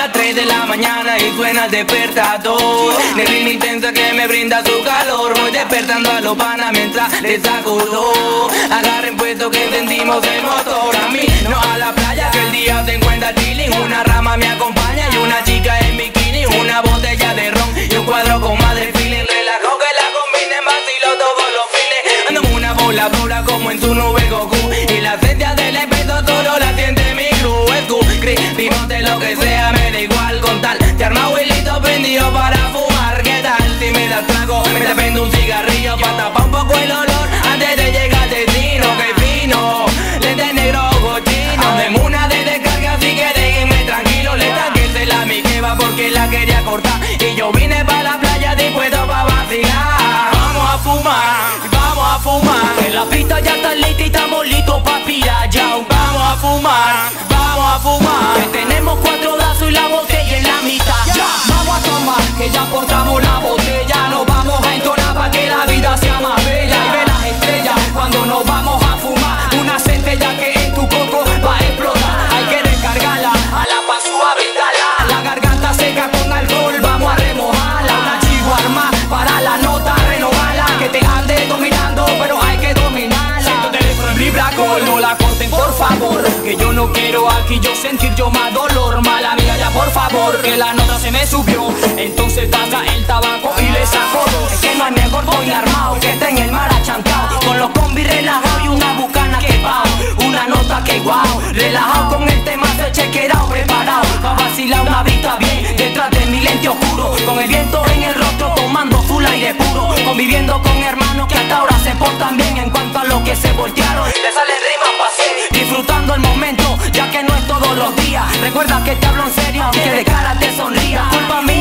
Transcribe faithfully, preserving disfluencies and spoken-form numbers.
las tres de la mañana y suena el despertador. Neblina intensa que me brinda su calor. Voy despertando a los panas mientras les sacudo. Agarren puesto que encendimos el motor. A mí, no a la playa, que el día se encuentra chilling. Una rama me acompaña y una chica en bikini. Una botella de ron y un cuadro con más de feeling. Relajo que la combinen, vacilo todos los fines. Ando en una voladora como en su nube Goku. Y la esencia del espejo solo la siente mi crew. Es tu vimos de lo que sea, me da igual con tal. Te arma abuelito prendido para fumar. ¿Qué tal? Si me das trago, me te prendo un cigarrillo pa' tapar un poco el olor antes de llegar al destino. Que fino, lente negro cochino. Ando en una de descarga, así que déjenme tranquilo. Le tanqué la mi queva porque la quería cortar. Y yo vine pa' la playa dispuesto pa' vacilar. Vamos a fumar, vamos a fumar. En la pista ya está lista y estamos listos pa' pirar ya. Vamos a fumar, vamos a fumar. Que tenemos cuatro vasos y la botella en la mitad. Ya, vamos a tomar, que ya portamos la botella. Nos vamos a entonar pa' que la vida sea más bella. Y ve las estrellas cuando nos vamos a fumar. Una centella que en tu coco va a explotar. Hay que descargarla, a la pa' suavitarla. La garganta seca con alcohol, vamos a remojarla. Una chihuarma para la nota, renovarla. Que te ande dominando, pero hay que dominarla. Siento teléfono en vibra, no la corten por favor. Que yo no quiero aquí yo sentir yo más dolor. Mala amiga ya por favor, que la nota se me subió. Entonces pasa el tabaco y le saco dos. Es que no hay mejor voy armado que esté en el mar achantado. Con los combis relajados y una bucana que pao. Una nota que guau, relajado con el tema de chequerao. Preparado pa' vacilar una vista bien detrás de mi lente oscuro. Con el viento en el rostro tomando full aire puro. Conviviendo con hermanos que hasta ahora se portan bien. En cuanto a lo que se voltearon, le salen rimas pa' disfrutando el momento, ya que no es todos los días. Recuerda que te hablo en serio, aunque de cara te sonría. Culpa mía